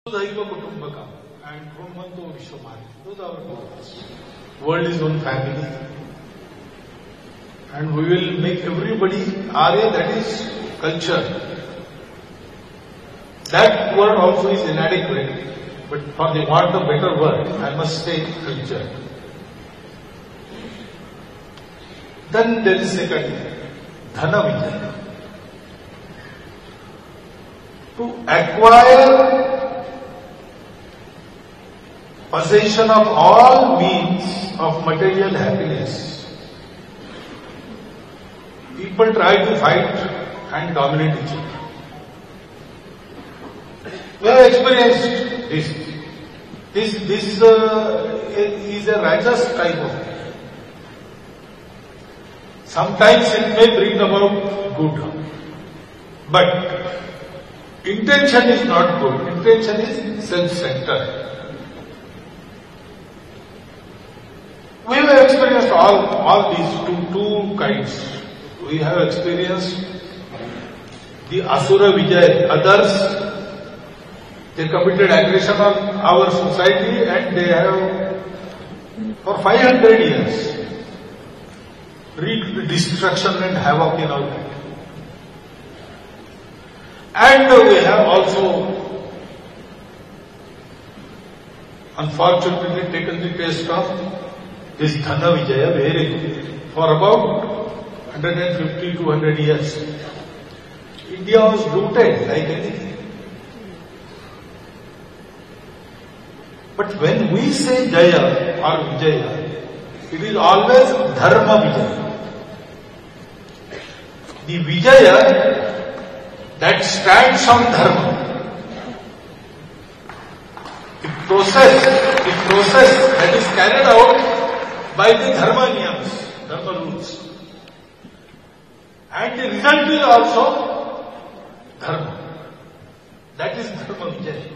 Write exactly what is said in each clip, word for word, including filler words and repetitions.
Daiva Kutumbakam and Krunmanto Vishwamari. Those are our goals. World is one family. And we will make everybody Arya, that is culture. That word also is inadequate. But for the want of better word, I must say culture. Then there is second, Dhana Vijaya. To acquire possession of all means of material happiness, people try to fight and dominate each other. We have experienced this. This, this uh, is a righteous type of thing. Sometimes it may bring about good, but intention is not good. Intention is self-centered. We have experienced all, all these two, two kinds. We have experienced the Asura Vijaya. Others, they committed aggression on our society and they have, for five hundred years, wreaked destruction and havoc in our country. And we have also, unfortunately, taken the taste of this Dhana Vijaya, wherein for about one hundred fifty to two hundred years, India was looted like anything. But when we say Jaya or Vijaya, it is always Dharma Vijaya. The Vijaya that stands on Dharma. The process, the process that is carried out by the Dharma niyams, Dharma rules. And the result is also Dharma. That is Dharma Vijaya.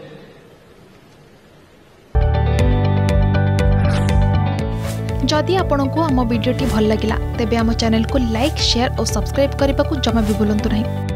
जदि आपंक आम भिडी भल लगा तेब आम channel को like share और subscribe करने को जमा भी भूलु नहीं।